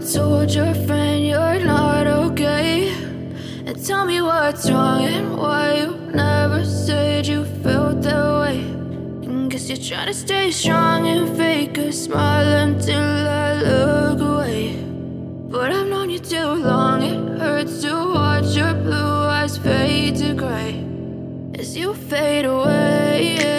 told your friend you're not okay, and tell me what's wrong and why you never said you felt that way. And guess you're trying to stay strong and fake a smile until I look away. But I've known you too long, it hurts to watch your blue eyes fade to gray as you fade away.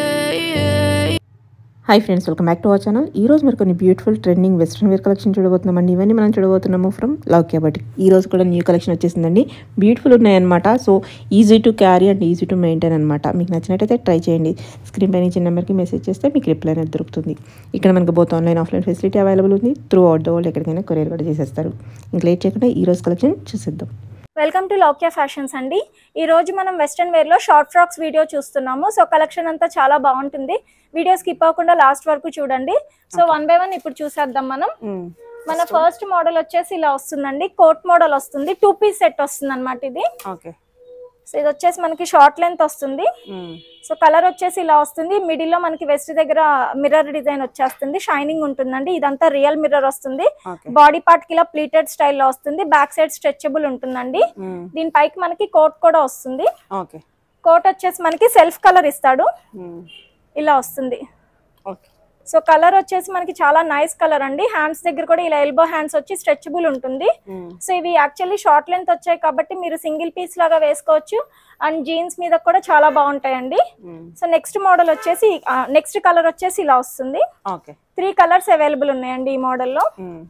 Hi friends, welcome back to our channel. ఈ రోజు మరి కొన్ని beautiful trending western wear collection చూడబోతున్నామండి. ఇవన్నీ మనం చూడబోతున్నాము from Loukya boutique. ఈ రోజు కూడా న్యూ కలెక్షన్ వచ్చేసిందండి. బ్యూటిఫుల్ ఉన్నాయన్నమాట. So easy to carry and easy to maintain అనమాట. మీకు నచ్చినట్టయితే ట్రై చేయండి. స్క్రీన్ పైన ఇచ్చిన నెంబర్కి మెసేజ్ చేస్తే మీకు రిప్లై అనేది దొరుకుతుంది. ఇక్కడ మనకు both online offline facility available ఉంది. త్రూ అవుట్ ద వరల్డ్ ఎక్కడికైనా కొరియర్ కూడా చేసేస్తారు. ఇంకా లేట్ చేయకుండా ఈ రోజు కలెక్షన్ చూసేద్దాం. వెల్కమ్ టు లౌక్యా ఫ్యాషన్స్ అండి. ఈ రోజు మనం వెస్ట్రన్ వేర్ లో షార్ట్ ఫ్రాక్స్ వీడియో చూస్తున్నాము. సో కలెక్షన్ అంతా చాలా బాగుంటుంది. వీడియో స్కిప్ అవ్వకుండా లాస్ట్ వరకు చూడండి. సో 1 by 1 ఇప్పుడు చూసేద్దాం మనం. మన ఫస్ట్ మోడల్ వచ్చేసి ఇలా వస్తుందండి. కోట్ మోడల్ వస్తుంది. 2 పీస్ సెట్ వస్తుంది అనమాట ఇది. సో ఇది వచ్చేసి మనకి షార్ట్ లెంత్ వస్తుంది. సో కలర్ వచ్చేసి ఇలా వస్తుంది. మిడిల్ లో మనకి వెస్ట్ దగ్గర మిర్రర్ డిజైన్ వచ్చేస్తుంది. షైనింగ్ ఉంటుందండి. ఇదంతా రియల్ మిర్రర్ వస్తుంది. బాడీ పార్ట్ కి ఇలా ప్లీటెడ్ స్టైల్ లో వస్తుంది. బ్యాక్ సైడ్ స్ట్రెచబుల్ ఉంటుందండి. దీని పైకి మనకి కోట్ కూడా వస్తుంది. కోట్ వచ్చేసి మనకి సెల్ఫ్ కలర్ ఇస్తాడు. ఇలా వస్తుంది. సో కలర్ వచ్చేసి మనకి చాలా నైస్ కలర్ అండి. హ్యాండ్స్ దగ్గర కూడా ఇలా ఎల్బో హ్యాండ్స్ వచ్చి స్ట్రెచబుల్ ఉంటుంది. సో ఇవి యాక్చువల్లీ షార్ట్ లెంత్ వచ్చాయి కాబట్టి మీరు సింగిల్ పీస్ లాగా వేసుకోవచ్చు. అండ్ జీన్స్ మీద కూడా చాలా బాగుంటాయండి. సో నెక్స్ట్ మోడల్ వచ్చేసి నెక్స్ట్ కలర్ వచ్చేసి ఇలా వస్తుంది. 3 కలర్స్ అవైలబుల్ ఉన్నాయండి ఈ మోడల్లో.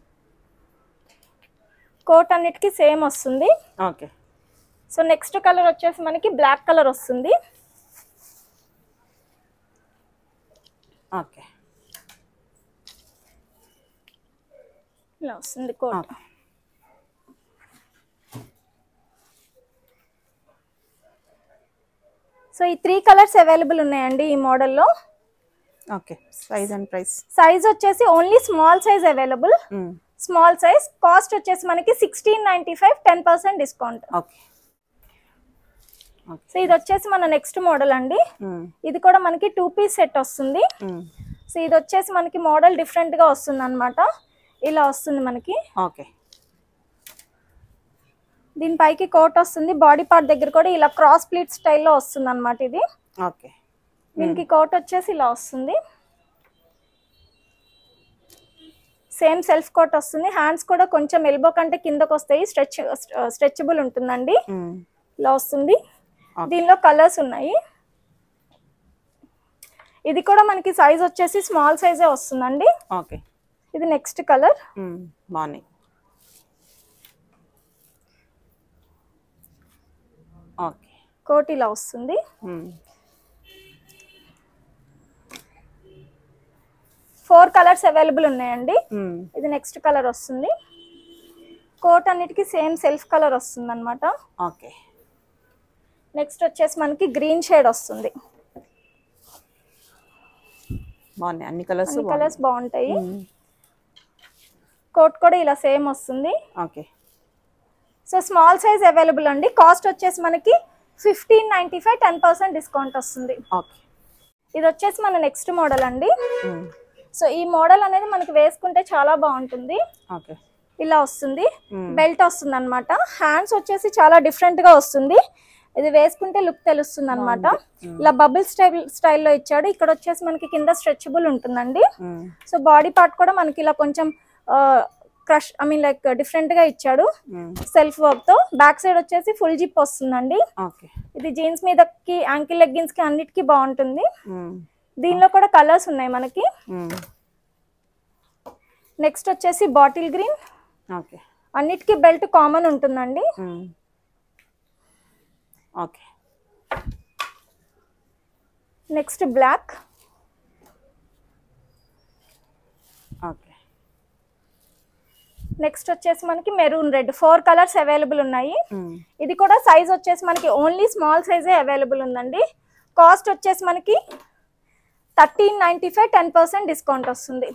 కోట్ అన్నిటికీ సేమ్ వస్తుంది. సో నెక్స్ట్ కలర్ వచ్చేసి మనకి బ్లాక్ కలర్ వస్తుంది. ఇలా వస్తుంది కోట్. సో ఈ 3 కలర్స్ అవైలబుల్ ఉన్నాయండి ఈ మోడల్లో. Size and price. సైజ్ వచ్చేసి only small size available. Small size. Cost వచ్చేసి మనకి 1695, 10% డిస్కౌంట్. సో ఇది వచ్చేసి మన నెక్స్ట్ మోడల్ అండి. ఇది కూడా మనకి 2 పీస్ సెట్ వస్తుంది. సో ఇది వచ్చేసి మనకి మోడల్ డిఫరెంట్ గా వస్తుంది అనమాట. ఇలా వస్తుంది మనకి. దీనిపైకి కోట్ వస్తుంది. బాడీ పార్ట్ దగ్గర కూడా ఇలా క్రాస్ ప్లీట్ స్టైల్లో వస్తుంది అనమాట ఇది. దీనికి కోట్ వచ్చేసి ఇలా వస్తుంది. సేమ్ సెల్ఫ్ కోట్ వస్తుంది. హ్యాండ్స్ కూడా కొంచెం ఎల్బో కంటే కిందకు వస్తాయి. స్ట్రెచబుల్ ఉంటుందండి. ఇలా వస్తుంది. దీనిలో కలర్స్ ఉన్నాయి. ఇది కూడా మనకి సైజ్ వచ్చేసి స్మాల్ సైజే వస్తుందండి. ఇది నెక్స్ట్ కలర్. కోట్ ఇలా వస్తుంది. ఫోర్ కలర్స్ అవైలబుల్ ఉన్నాయండి. ఇది నెక్స్ట్ కలర్ వస్తుంది. కోట్ అన్నిటికీ సేమ్ సెల్ఫ్ కలర్ వస్తుంది అనమాట. నెక్స్ట్ వచ్చేసి మనకి గ్రీన్ షేడ్ వస్తుంది. అన్ని కలర్స్ బాగుంటాయి. కోట్ కూడా ఇలా సేమ్ వస్తుంది. సో స్మాల్ సైజ్ అవైలబుల్ అండి. కాస్ట్ వచ్చేసి మనకి 1595, 10% డిస్కౌంట్ వస్తుంది. ఇది వచ్చేసి మన నెక్స్ట్ మోడల్ అండి. సో ఈ మోడల్ అనేది మనకి వేసుకుంటే చాలా బాగుంటుంది. ఇలా వస్తుంది. బెల్ట్ వస్తుంది అనమాట. హ్యాండ్స్ వచ్చేసి చాలా డిఫరెంట్ గా వస్తుంది. ఇది వేసుకుంటే లుక్ తెలుస్తుంది అనమాట. ఇలా బబుల్ స్టైల్లో ఇచ్చాడు. ఇక్కడ వచ్చేసి మనకి కింద స్ట్రెచబుల్ ఉంటుందండి. సో బాడీ పార్ట్ కూడా మనకి ఇలా కొంచెం క్రష్ లైక్ డిఫరెంట్ గా ఇచ్చాడు సెల్ఫ్ వర్క్ తో. బ్యాక్ సైడ్ వచ్చేసి ఫుల్ జిప్ వస్తుందండి. ఇది జీన్స్ మీదకి, యాంకిల్ లెగ్గిన్స్ కి అన్నిటికీ బాగుంటుంది. దీనిలో కూడా కలర్స్ ఉన్నాయి మనకి. నెక్స్ట్ వచ్చేసి బాటిల్ గ్రీన్. అన్నిటికీ బెల్ట్ కామన్ ఉంటుందండి. Next black. నెక్స్ట్ వచ్చేసి మనకి మెరూన్ రెడ్. 4 కలర్స్ అవైలబుల్ ఉన్నాయి. ఇది కూడా సైజ్ వచ్చేసి మనకి ఓన్లీ స్మాల్ సైజే అవైలబుల్ ఉందండి. కాస్ట్ వచ్చేసి మనకి 1395, 10% డిస్కౌంట్ వస్తుంది.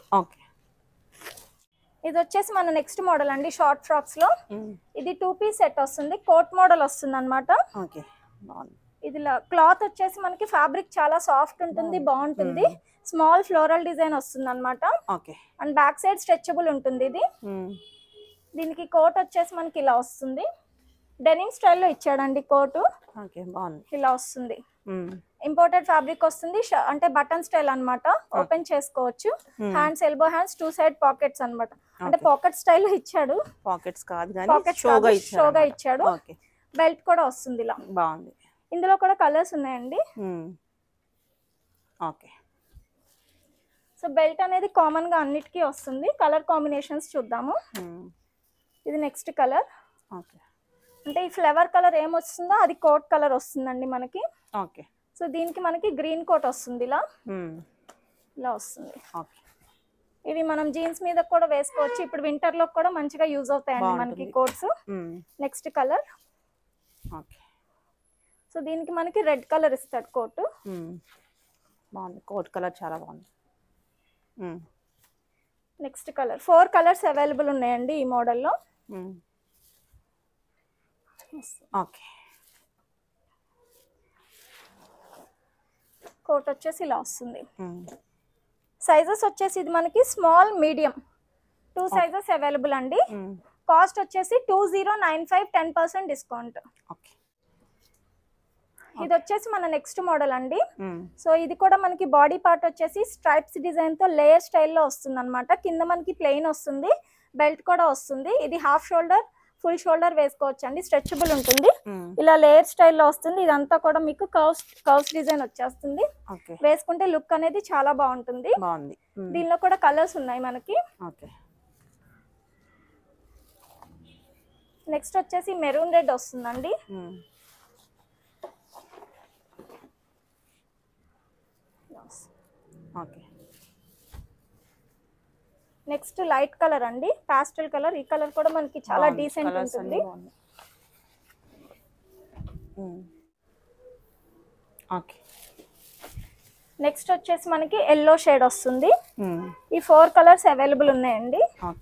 ఇది వచ్చేసి మన నెక్స్ట్ మోడల్ అండి షార్ట్ ఫ్రాక్స్ లో. ఇది 2 పీస్ సెట్ వస్తుంది. కోట్ మోడల్ వస్తుంది అనమాట. ఇది క్లాత్ వచ్చేసి మనకి ఫ్యాబ్రిక్ చాలా సాఫ్ట్ ఉంటుంది, బాగుంటుంది. స్మాల్ ఫ్లోరల్ డిజైన్ వస్తుంది అనమాట. అండ్ బ్యాక్ సైడ్ స్ట్రెచబుల్ ఉంటుంది. ఇది దీనికి కోట్ వచ్చేసి మనకి ఇలా వస్తుంది, డెనిమ్ స్టైల్లో ఇచ్చాడండి కోటు. ఓకే బాగుంది. ఇలా వస్తుంది, ఇంపోర్టెడ్ ఫ్యాబ్రిక్ వస్తుంది, అంటే బటన్ స్టైల్ అన్నమాట. ఓపెన్ చేసుకోవచ్చు. Hands, elbow hands, 2 side pockets అన్నమాట. అంటే పాకెట్ స్టైల్ ఇచ్చాడు, పాకెట్స్ కాదు కానీ షోగా ఇచ్చాడు. బెల్ట్ కూడా వస్తుంది ఇలా, బాగుంది. ఇందులో కూడా కలర్స్ ఉన్నాయండి. ఓకే, సో బెల్ట్ అనేది కామన్ గా అన్నిటికీ వస్తుంది. కలర్ కాంబినేషన్స్ చూద్దాము. ఇది నెక్స్ట్ కలర్. ఓకే, అంటే ఈ ఫ్లవర్ కలర్ ఏమొస్తుందో అది కోట్ కలర్ వస్తుందండి మనకి. ఓకే, సో దీనికి మనకి గ్రీన్ కోట్ వస్తుంది, ఇలా ఇలా వస్తుంది. ఓకే, ఇవి మనం జీన్స్ మీద కూడా వేసుకోవచ్చు. ఇప్పుడు వింటర్ లో కూడా మంచిగా యూజ్ అవుతాయండి మనకి coats. Next colour. Okay, so దీనికి మనకి రెడ్ కలర్ ఇస్తాడు కోట్. బాగుంది, కోట్ కలర్ చాలా బాగుంది. Next colour. 4 కలర్స్ అవైలబుల్ ఉన్నాయండి ఈ మోడల్లో. ఓకే, కోట్ వచ్చేసి ఇలా వస్తుంది. సైజెస్ వచ్చేసి ఇది మనకి స్మాల్, మీడియం 2 సైజెస్ అవైలబుల్ అండి. కాస్ట్ వచ్చేసి 2095, 10% డిస్కౌంట్. ఇది వచ్చేసి మన నెక్స్ట్ మోడల్ అండి. సో ఇది కూడా మనకి బాడీ పార్ట్ వచ్చేసి స్ట్రైప్స్ డిజైన్ తో లేయర్ స్టైల్లో వస్తుంది అనమాట. కింద మనకి ప్లెయిన్ వస్తుంది, బెల్ట్ కూడా వస్తుంది. ఇది హాఫ్ షోల్డర్, ఫుల్ షోల్డర్ వేసుకోవచ్చు అండి, స్ట్రెచబుల్ ఉంటుంది. ఇలా లేయర్ స్టైల్లో వస్తుంది. ఇదంతా కూడా మీకు కర్వ్స్ డిజైన్ వచ్చేస్తుంది. వేసుకుంటే లుక్ అనేది చాలా బాగుంటుంది. దీనిలో కూడా కలర్స్ ఉన్నాయి మనకి. నెక్స్ట్ వచ్చేసి మెరూన్ రెడ్ వస్తుందండి. నెక్స్ట్ లైట్ కలర్ అండి, పాస్టల్ కలర్. ఈ కలర్ కూడా మనకి చాలా డీసెంట్ ఉంటుంది. నెక్స్ట్ వచ్చేసి మనకి ఎల్లో షేడ్ వస్తుంది. ఈ 4 కలర్స్ అవైలబుల్ ఉన్నాయండి.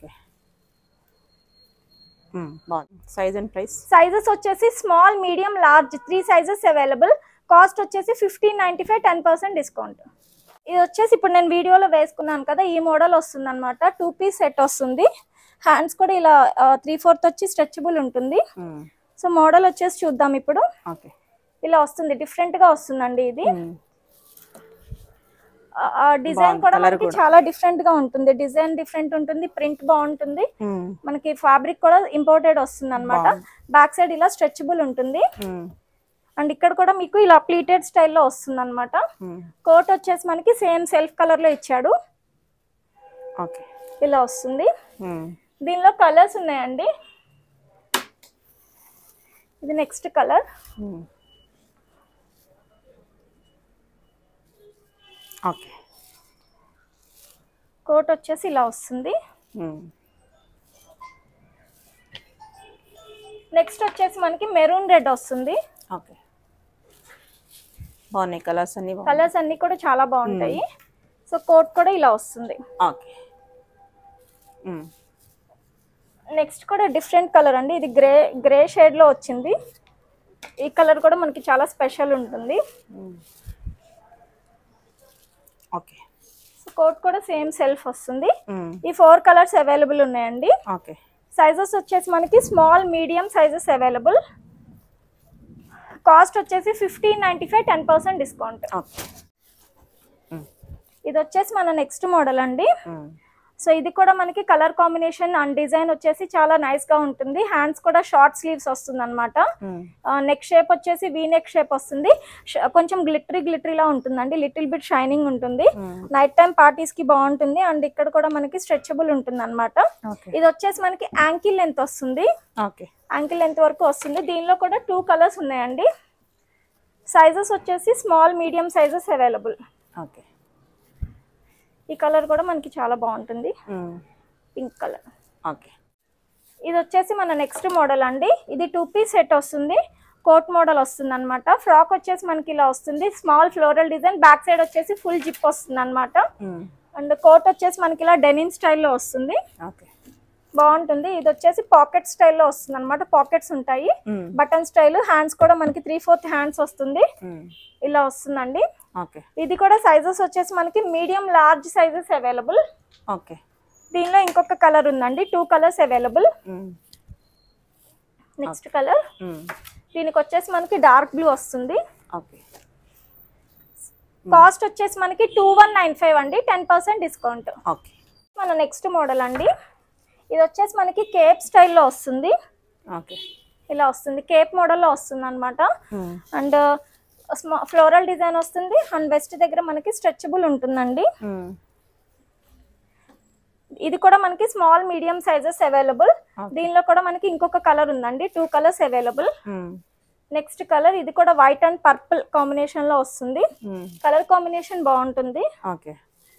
Size and price. సైజెస్ వచ్చేసి small, medium, large 3 sizes available. Cost వచ్చేసి 1595, 10% డిస్కౌంట్. ఇది వచ్చేసి ఇప్పుడు నేను వీడియోలో వేసుకున్నాను కదా, ఈ మోడల్ వస్తుంది అనమాట. 2 పీస్ సెట్ వస్తుంది. హ్యాండ్స్ కూడా ఇలా 3/4 వచ్చి స్ట్రెచబుల్ ఉంటుంది. సో మోడల్ వచ్చేసి చూద్దాం ఇప్పుడు. ఇలా వస్తుంది, డిఫరెంట్ గా వస్తుందండి ఇది. డిజైన్ కూడా మనకి చాలా డిఫరెంట్ గా ఉంటుంది. డిజైన్ డిఫరెంట్ ఉంటుంది, ప్రింట్ బాగుంటుంది. మనకి ఫ్యాబ్రిక్ కూడా ఇంపోర్టెడ్ వస్తుంది అనమాట. బ్యాక్ సైడ్ ఇలా స్ట్రెచబుల్ ఉంటుంది. అండ్ ఇక్కడ కూడా మీకు ఇలా ప్లీటెడ్ స్టైల్లో వస్తుంది అనమాట. కోట్ వచ్చేసి మనకి సేమ్ సెల్ఫ్ కలర్ లో ఇచ్చాడు. ఇలా వస్తుంది. దీనిలో కలర్స్ ఉన్నాయండి. ఇది నెక్స్ట్ కలర్. కోట్ వచ్చేసి ఇలా వస్తుంది. నెక్స్ట్ వచ్చేసి మనకి మెరూన్ రెడ్ వస్తుంది. బాగున్నాయి కలర్స్ అన్ని. కలర్స్ అన్ని కూడా చాలా బాగుంటాయి. సో కోట్ కూడా ఇలా వస్తుంది. నెక్స్ట్ కూడా డిఫరెంట్ కలర్ అండి. ఇది గ్రే షేడ్ లో వచ్చింది. ఈ కలర్ కూడా మనకి చాలా స్పెషల్ ఉంటుంది. సో కోట్ కూడా సేమ్ సెల్ఫ్ వస్తుంది. ఈ 4 కలర్స్ అవైలబుల్ ఉన్నాయండి. సైజెస్ వచ్చేసి మనకి small, medium sizes available. Cost వచ్చేసి 1595, 10% డిస్కౌంట్. ఇది వచ్చేసి మన నెక్స్ట్ మోడల్ అండి. సో ఇది కూడా మనకి కలర్ కాంబినేషన్ అండ్ డిజైన్ వచ్చేసి చాలా నైస్ గా ఉంటుంది. హ్యాండ్స్ కూడా షార్ట్ స్లీవ్స్ వస్తుంది అనమాట. నెక్ షేప్ వచ్చేసి వీ నెక్ షేప్ వస్తుంది. కొంచెం గ్లిటరీ లా ఉంటుందండి, లిటిల్ బిట్ షైనింగ్ ఉంటుంది. నైట్ టైం పార్టీస్ కి బాగుంటుంది. అండ్ ఇక్కడ కూడా మనకి స్ట్రెచబుల్ ఉంటుంది అనమాట. ఇది వచ్చేసి మనకి యాంకిల్ లెంత్ వస్తుంది. యాంకిల్ లెంత్ వరకు వస్తుంది. దీనిలో కూడా 2 కలర్స్ ఉన్నాయండి. సైజెస్ వచ్చేసి స్మాల్, మీడియం సైజెస్ అవైలబుల్. ఈ కలర్ కూడా మనకి చాలా బాగుంటుంది, పింక్ కలర్. ఇది వచ్చేసి మన నెక్స్ట్ మోడల్ అండి. ఇది 2 పీస్ సెట్ వస్తుంది. కోట్ మోడల్ వస్తుంది అనమాట. ఫ్రాక్ వచ్చేసి మనకి ఇలా వస్తుంది. Small floral design, back side వచ్చేసి ఫుల్ జిప్ వస్తుంది అనమాట. అండ్ కోట్ వచ్చేసి మనకి ఇలా డెనిమ్ స్టైల్లో వస్తుంది. బాగుంటుంది. ఇది వచ్చేసి పాకెట్ స్టైల్లో వస్తుంది అనమాట. పాకెట్స్ ఉంటాయి, బటన్ స్టైల్. హ్యాండ్స్ కూడా మనకి 3/4 హ్యాండ్స్ వస్తుంది. ఇలా వస్తుందండి. ఇది కూడా సైజెస్ వచ్చేసి మనకి మీడియం, లార్జ్ సైజెస్ అవైలబుల్. దీనిలో ఇంకొక కలర్ ఉందండి, 2 కలర్స్ అవైలబుల్. నెక్స్ట్ కలర్ దీనికి వచ్చేసి మనకి డార్క్ బ్లూ వస్తుంది. ఓకే. కాస్ట్ వచ్చేసి మనకి 2195 అండి, 10% డిస్కౌంట్. ఓకే. మన నెక్స్ట్ మోడల్ అండి, ఇది వచ్చేసి మనకి కేప్ స్టైల్లో వస్తుంది. ఓకే. ఇలా వస్తుంది, కేప్ మోడల్లో వస్తుంది అనమాట. అండ్ ఫ్లోరల్ డిజైన్ వస్తుంది. అండ్ వెస్ట్ దగ్గర మనకి స్ట్రెచబుల్ ఉంటుందండి. ఇది కూడా మనకి స్మాల్ మీడియం సైజెస్ అవైలబుల్. దీనిలో కూడా మనకి ఇంకొక కలర్ ఉందండి, 2 కలర్స్ అవైలబుల్. నెక్స్ట్ కలర్ ఇది కూడా వైట్ అండ్ పర్పుల్ కాంబినేషన్ లో వస్తుంది. కలర్ కాంబినేషన్ బాగుంటుంది. ఓకే.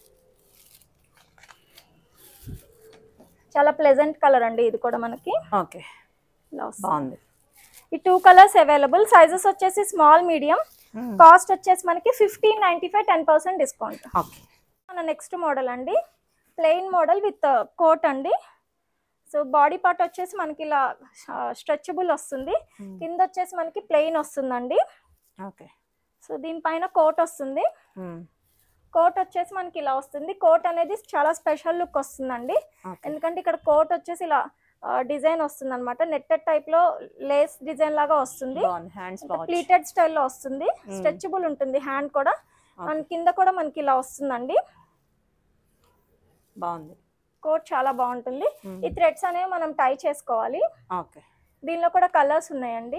చాలా ప్లెజెంట్ కలర్ అండి ఇది కూడా మనకి. ఓకే. బాగుంది. ఈ 2 కలర్స్ అవైలబుల్. సైజెస్ వచ్చేసి స్మాల్ మీడియం. కాస్ట్ వచ్చేసి మనకి 1595, 10% డిస్కౌంట్. ఓకే. మన నెక్స్ట్ మోడల్ అండి, ప్లెయిన్ మోడల్ విత్ కోట్ అండి. సో బాడీ పార్ట్ వచ్చేసి మనకి ఇలా స్ట్రెచబుల్ వస్తుంది. కింద వచ్చేసి మనకి ప్లెయిన్ వస్తుందండి. ఓకే. సో దీనిపైన కోట్ వస్తుంది. కోట్ వచ్చేసి మనకి ఇలా వస్తుంది. కోట్ అనేది చాలా స్పెషల్ లుక్ వస్తుందండి, ఎందుకంటే ఇక్కడ కోట్ వచ్చేసి ఇలా డిజైన్ వస్తుంది అనమాట. నెట్టెడ్ టైప్ లో లేస్ డిజైన్ లాగా వస్తుంది. ప్లీటెడ్ స్టైల్లో వస్తుంది. స్ట్రెచబుల్ ఉంటుంది హ్యాండ్ కూడా. అండ్ కింద కూడా మనకి ఇలా వస్తుందండి. బాగుంది. కోట్ చాలా బాగుంటుంది. ఈ థ్రెడ్స్ అనేవి మనం టై చేసుకోవాలి. ఓకే. దీనిలో కూడా కలర్స్ ఉన్నాయండి.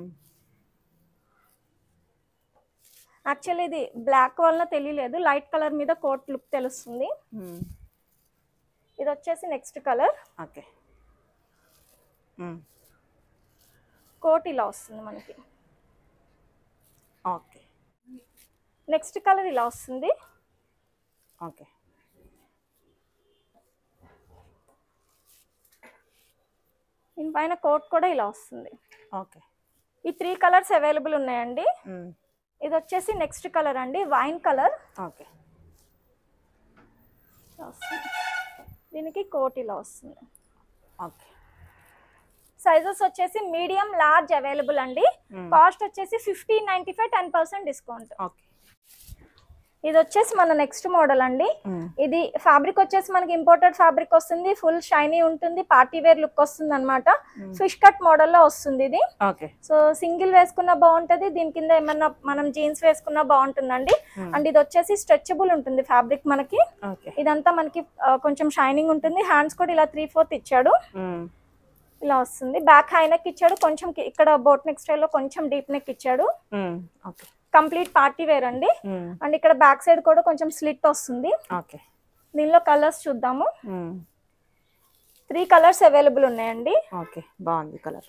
యాక్చువల్లీ ఇది బ్లాక్ వల్ల తెలియలేదు, లైట్ కలర్ మీద కోట్ లుక్ తెలుస్తుంది. ఇది వచ్చేసి నెక్స్ట్ కలర్. ఓకే. కోట్ ఇలా వస్తుంది మనకి. ఓకే. నెక్స్ట్ కలర్ ఇలా వస్తుంది. ఓకే. దీనిపైన కోట్ కూడా ఇలా వస్తుంది. ఓకే. ఈ 3 కలర్స్ అవైలబుల్ ఉన్నాయండి. ఇది వచ్చేసి నెక్స్ట్ కలర్ అండి, వైన్ కలర్. ఓకే. దీనికి కోట్ ఇలా వస్తుంది. ఓకే. సైజెస్ వచ్చేసి మీడియం లార్జ్ అవైలబుల్ అండి. కాస్ట్ వచ్చేసి 1595, 10% డిస్కౌంట్. ఓకే. ఇది వచ్చేసి మన నెక్స్ట్ మోడల్ అండి. ఇది ఫ్యాబ్రిక్ వచ్చేసి మనకి ఇంపోర్టెడ్ ఫ్యాబ్రిక్ వస్తుంది. ఫుల్ షైనీ ఉంటుంది, పార్టీ వేర్ లుక్ వస్తుంది అనమాట. ఫిష్ కట్ మోడల్ లో వస్తుంది ఇది. సో సింగిల్ వేసుకున్నా బాగుంటది, దీని కింద ఏమన్నా మనం జీన్స్ వేసుకున్నా బాగుంటుందండి. అండ్ ఇది వచ్చేసి స్ట్రెచబుల్ ఉంటుంది ఫ్యాబ్రిక్ మనకి. ఇదంతా మనకి కొంచెం షైనింగ్ ఉంటుంది. హ్యాండ్స్ కూడా ఇలా 3/4 ఇచ్చాడు. ఇలా వస్తుంది. బ్యాక్ హై నెక్ ఇచ్చాడు, కొంచెం ఇక్కడ బోట్ నెక్ స్టైల్ లో కొంచెం డీప్ నెక్ ఇచ్చాడు. కంప్లీట్ పార్టీ వేర్ అండి. అండ్ ఇక్కడ బ్యాక్ సైడ్ కూడా కొంచెం స్లిట్ వస్తుంది. దీనిలో కలర్స్ చూద్దాము. 3 కలర్స్ అవైలబుల్ ఉన్నాయండి. ఓకే. బాగుంది కలర్.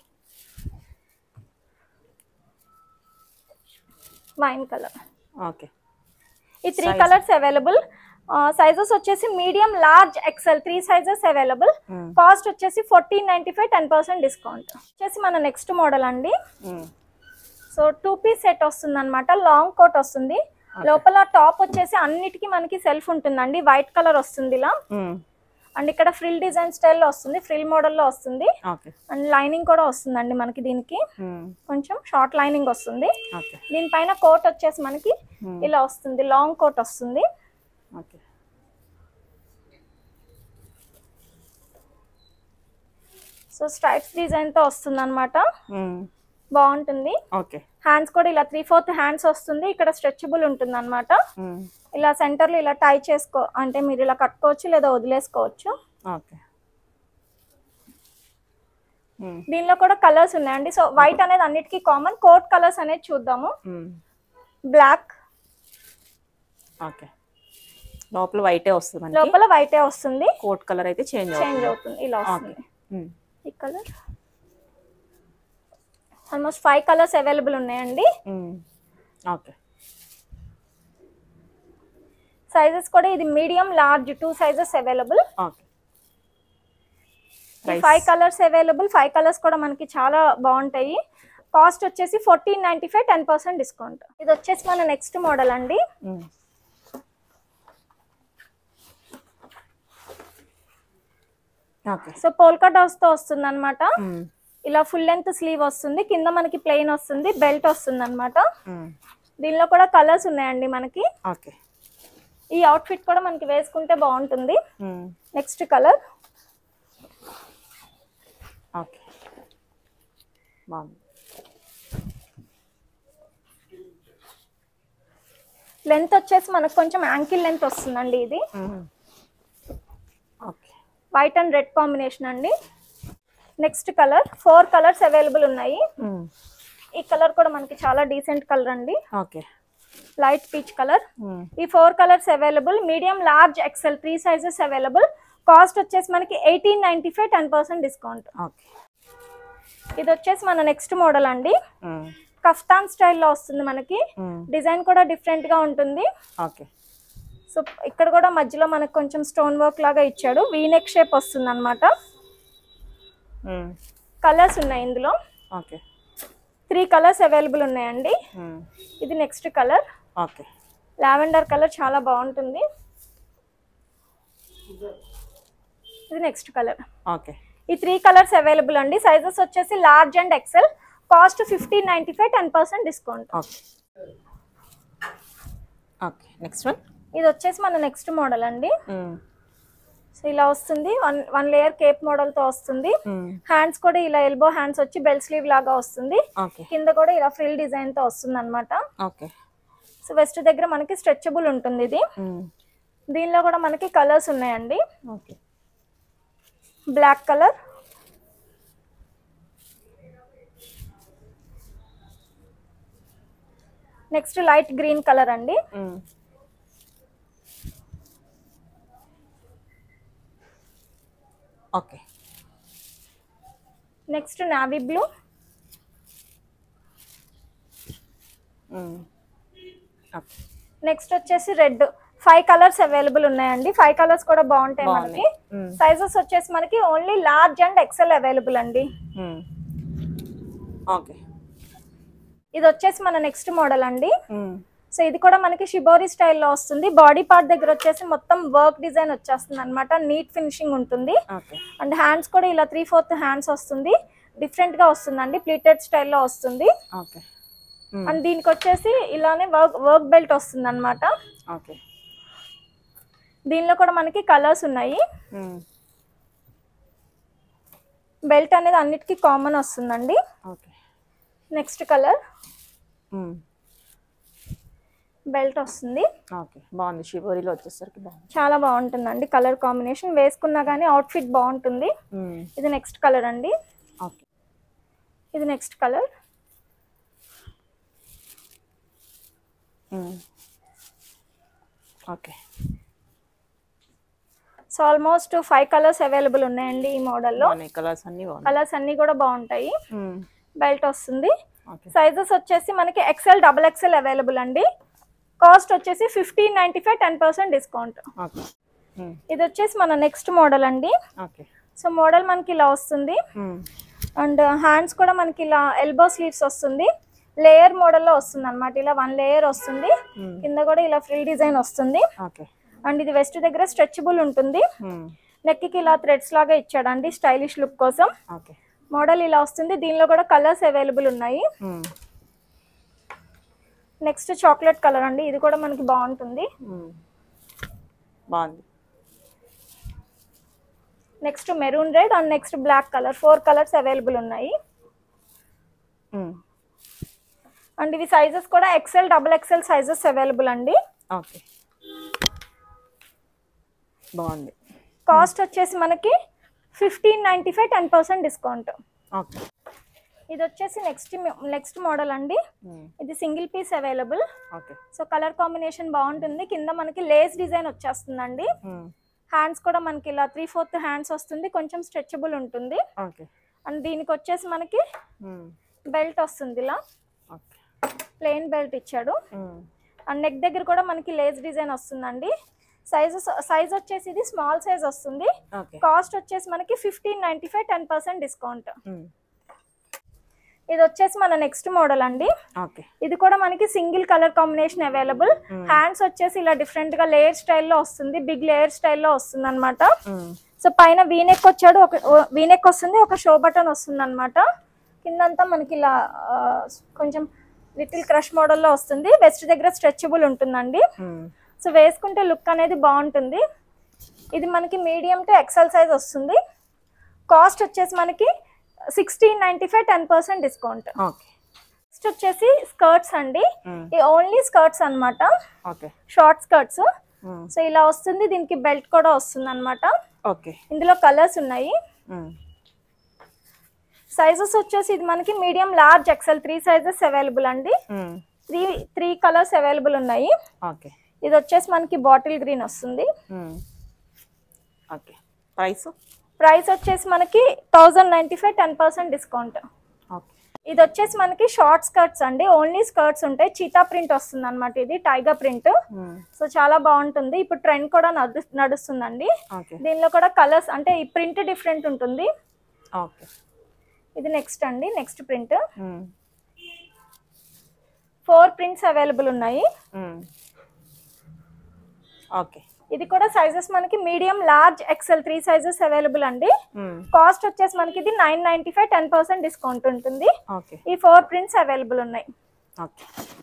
Wine colour. ఓకే. ఈ 3 కలర్స్ అవైలబుల్. సైజెస్ వచ్చేసి medium large XL 3 sizes available. Cost వచ్చేసి 1495, 10% డిస్కౌంట్. వచ్చేసి మన నెక్స్ట్ మోడల్ అండి. సో 2 పీస్ సెట్ వస్తుంది అనమాట. లాంగ్ కోట్ వస్తుంది. లోపల టాప్ వచ్చేసి అన్నిటికీ మనకి సెల్ఫ్ ఉంటుందండి. వైట్ కలర్ వస్తుంది ఇలా. అండ్ ఇక్కడ ఫ్రిల్ డిజైన్ స్టైల్లో వస్తుంది, ఫ్రిల్ మోడల్లో వస్తుంది. అండ్ లైనింగ్ కూడా వస్తుందండి మనకి. దీనికి కొంచెం షార్ట్ లైనింగ్ వస్తుంది. దీనిపైన కోట్ వచ్చేసి మనకి ఇలా వస్తుంది, లాంగ్ కోట్ వస్తుంది. సో స్ట్రైప్స్ డిజైన్ తో వస్తుంది అనమాట. బాగుంటుంది. హ్యాండ్స్ కూడా ఇలా 3/4 హ్యాండ్స్ వస్తుంది. ఇక్కడ స్ట్రెచబుల్ ఉంటుంది అనమాట. ఇలా సెంటర్ లో ఇలా టై చేసుకో అంటే మీరు ఇలా కట్టుకోవచ్చు లేదా వదిలేసుకోవచ్చు. దీనిలో కూడా కలర్స్ ఉన్నాయండి. సో వైట్ అనేది అన్నిటికీ కామన్. కోట్ కలర్స్ అనేది చూద్దాము. బ్లాక్. లోపల వైటే వస్తుంది. లోపల వైటే వస్తుంది. కోట్ కలర్ అయితే చేంజ్ అవుతుంది. ఇలా వస్తుంది. ఈ కలర్ ఆల్మోస్ట్ 5 కలర్స్ అవైలబుల్ ఉన్నాయండి. సైజెస్ కూడా ఇది medium large 2 sizes available. 5 colours available. 5 colours కూడా మనకి చాలా బాగుంటాయి. కాస్ట్ వచ్చేసి 1495, 10% డిస్కౌంట్. ఇది వచ్చేసి మన నెక్స్ట్ మోడల్ అండి. సో పోల్కా డాట్స్ తో వస్తుంది అనమాట. ఇలా ఫుల్ లెంత్ స్లీవ్ వస్తుంది. కింద మనకి ప్లెయిన్ వస్తుంది. బెల్ట్ వస్తుంది అనమాట. దీనిలో కూడా కలర్స్ ఉన్నాయండి మనకి. ఈ అవుట్ఫిట్ కూడా మనకి వేసుకుంటే బాగుంటుంది. Next colour. ఓకే బాగుంది. లెంత్ వచ్చేసి మనకు కొంచెం యాంకిల్ లెంత్ వస్తుందండి. ఇది okay white and red combination అండి. Next colour. 4 కలర్స్ అవైలబుల్ ఉన్నాయి. ఈ కలర్ కూడా మనకి చాలా డీసెంట్ కలర్ అండి. Okay light peach colour. ఈ 4 colours available. Medium, large, XL 3 sizes available. Cost వచ్చేసి మనకి 1895, 10% డిస్కౌంట్. ఓకే ఇది వచ్చేసి మన నెక్స్ట్ మోడల్ అండి. కఫ్తాన్ స్టైల్లో వస్తుంది మనకి. డిజైన్ కూడా డిఫరెంట్ గా ఉంటుంది. ఓకే సో ఇక్కడ కూడా మధ్యలో మనకు కొంచెం స్టోన్ వర్క్ లాగా ఇచ్చాడు. వీనెక్ షేప్ వస్తుంది అనమాట. కలర్స్ ఉన్నాయి ఇందులో. ఓకే 3 కలర్స్ అవైలబుల్ ఉన్నాయండి. ఇది next colour. Okay lavender colour చాలా బాగుంటుంది. ఇది నెక్స్ట్ కలర్. ఓకే ఈ 3 కలర్స్ అవైలబుల్ అండి. సైజెస్ వచ్చేసి large and XL. Cost 1595, 10% discount. Okay okay next one. ఇది వచ్చేసి మన నెక్స్ట్ మోడల్ అండి. సో ఇలా వస్తుంది. వన్ లేయర్ కేప్ మోడల్ తో వస్తుంది. హ్యాండ్స్ కూడా ఇలా ఎల్బో హ్యాండ్స్ వచ్చి బెల్ స్లీవ్ లాగా వస్తుంది. కింద కూడా ఇలా ఫ్రిల్ డిజైన్ తో వస్తుంది అనమాట. సో వెస్ట్ దగ్గర మనకి స్ట్రెచబుల్ ఉంటుంది ఇది. దీనిలో కూడా మనకి కలర్స్ ఉన్నాయండి. Black colour, next light green colour అండి. Okay next navy blue. Next వచ్చేసి రెడ్. 5 కలర్స్ అవైలబుల్ ఉన్నాయండి. 5 కలర్స్ కూడా బాగుంటాయి మనకి. సైజెస్ వచ్చేసి మనకి only large and XL available అండి. ఓకే ఇది వచ్చేసి మన నెక్స్ట్ మోడల్ అండి. సో ఇది కూడా మనకి షిబోరి స్టైల్లో వస్తుంది. బాడీ పార్ట్ దగ్గర వచ్చేసి మొత్తం వర్క్ డిజైన్ వచ్చేస్తుంది అనమాట. నీట్ ఫినిషింగ్ ఉంటుంది. అండ్ హ్యాండ్స్ కూడా ఇలా 3/4 హ్యాండ్స్ వస్తుంది. డిఫరెంట్ గా వస్తుందండి. ప్లీటెడ్ స్టైల్లో వస్తుంది. అండ్ దీనికి వచ్చేసి ఇలానే వర్క్ బెల్ట్ వస్తుంది అనమాట. దీనిలో కూడా మనకి కలర్స్ ఉన్నాయి. బెల్ట్ అనేది అన్నిటికీ కామన్ వస్తుందండి. Next colour. బెల్ట్ వస్తుంది. బాగుంది. షిబోరిలో వచ్చేసరికి చాలా బాగుంటుందండి. కలర్ కాంబినేషన్ వేసుకున్నా గానీ అవుట్ఫిట్ బాగుంటుంది. ఇది నెక్స్ట్ కలర్ అండి. ఇది next colour. Okay so almost 5 colours available ఉన్నాయండి ఈ మోడల్లో. కలర్స్ అన్ని కూడా బాగుంటాయి. బెల్ట్ వస్తుంది. సైజెస్ వచ్చేసి మనకి ఎక్సెల్, డబుల్ ఎక్సెల్ అవైలబుల్ అండి. కాస్ట్ వచ్చేసి 1595, 10% డిస్కౌంట్. ఇది వచ్చేసి మన నెక్స్ట్ మోడల్ అండి. సో మోడల్ మనకి ఇలా వస్తుంది. అండ్ హ్యాండ్స్ కూడా మనకి ఇలా ఎల్బో స్లీవ్స్ వస్తుంది. లేయర్ మోడల్లో వస్తుంది అనమాట. ఇలా 1 లేయర్ వస్తుంది. కింద కూడా ఇలా ఫ్రిల్ డిజైన్ వస్తుంది. అండ్ ఇది వెస్ట్ దగ్గర స్ట్రెచబుల్ ఉంటుంది. నెక్ కి ఇలా థ్రెడ్స్ లాగా ఇచ్చాడండి స్టైలిష్ లుక్ కోసం. మోడల్ ఇలా వస్తుంది. దీనిలో కూడా కలర్స్ అవైలబుల్ ఉన్నాయి. నెక్స్ట్ చాక్లెట్ కలర్ అండి. ఇది కూడా మనకి బాగుంటుంది. Next maroon red and next black colour. 4 colours available ఉన్నాయి. అండ్ ఇవి సైజెస్ కూడా XL, double XL sizes available అండి. బాగుంది. కాస్ట్ వచ్చేసి మనకి 1595, 10% డిస్కౌంట్. ఇది వచ్చేసి నెక్స్ట్ మోడల్ అండి. ఇది single piece available. So colour combination బాగుంటుంది. కింద మనకి లేస్ డిజైన్ వచ్చేస్తుందండి. హ్యాండ్స్ కూడా మనకి ఇలా 3/4 హ్యాండ్స్ వస్తుంది. కొంచెం స్ట్రెచబుల్ ఉంటుంది. అండ్ దీనికి వచ్చేసి మనకి బెల్ట్ వస్తుంది. ఇలా ప్లెయిన్ బెల్ట్ ఇచ్చాడు. అండ్ నెక్ దగ్గర కూడా మనకి లేస్ డిజైన్ వస్తుందండి. సైజ్ వచ్చేసి ఇది స్మాల్ సైజ్ వస్తుంది. కాస్ట్ వచ్చేసి మనకి 1595, 10% డిస్కౌంట్. ఇది వచ్చేసి మన నెక్స్ట్ మోడల్ అండి. ఇది కూడా మనకి single colour combination available. Hands వచ్చేసి ఇలా డిఫరెంట్ గా లేయర్ స్టైల్లో వస్తుంది. బిగ్ లేయర్ స్టైల్లో వస్తుంది అనమాట. సో పైన వీనెక్ వచ్చాడు. వీనెక్ వస్తుంది. ఒక షో బటన్ వస్తుంది అనమాట. కిందంతా మనకి ఇలా కొంచెం లిటిల్ క్రష్ మోడల్లో వస్తుంది. వెస్ట్ దగ్గర స్ట్రెచబుల్ ఉంటుందండి. సో వేసుకుంటే లుక్ అనేది బాగుంటుంది. ఇది మనకి మీడియం టు ఎక్సెల్ సైజ్ వస్తుంది. కాస్ట్ వచ్చేసి మనకి 1695 10% డిస్కౌంట్. నెక్స్ట్ వచ్చేసి స్కర్ట్స్ అండి. ఈ ఓన్లీ స్కర్ట్స్ అన్నమాట, షార్ట్ స్కర్ట్స్. సో ఇలా వస్తుంది, దీనికి బెల్ట్ కూడా వస్తుంది అన్నమాట. ఇందులో కలర్స్ ఉన్నాయి. సైజెస్ వచ్చేసి ఇది మనకి medium, large, XL 3 sizes available అండి. 3 కలర్స్ అవైలబుల్ ఉన్నాయి. ఇది వచ్చేసి మనకి బాటిల్ గ్రీన్ వస్తుంది. ప్రైస్ వచ్చేసి మనకి 1095 10% డిస్కౌంట్. ఇది వచ్చేసి మనకి షార్ట్ స్కర్ట్స్ అండి, ఓన్లీ స్కర్ట్స్ ఉంటాయి. చీతా ప్రింట్ వస్తుంది అనమాట, ఇది టైగర్ ప్రింట్. సో చాలా బాగుంటుంది, ఇప్పుడు ట్రెండ్ కూడా నడుస్తుందండి. దీనిలో కూడా కలర్స్ అంటే ఈ ప్రింట్ డిఫరెంట్ ఉంటుంది. ఇది నెక్స్ట్ అండి, నెక్స్ట్ ప్రింట్. 4 ప్రింట్స్ అవైలబుల్ ఉన్నాయి. ఇది కూడా సైజెస్ మనకి medium, large, XL 3 sizes available అండి. కాస్ట్ వచ్చేసి మనకి ఇది 995 10% డిస్కౌంట్ ఉంటుంది. ఈ 4 ప్రింట్స్ అవైలబుల్ ఉన్నాయి.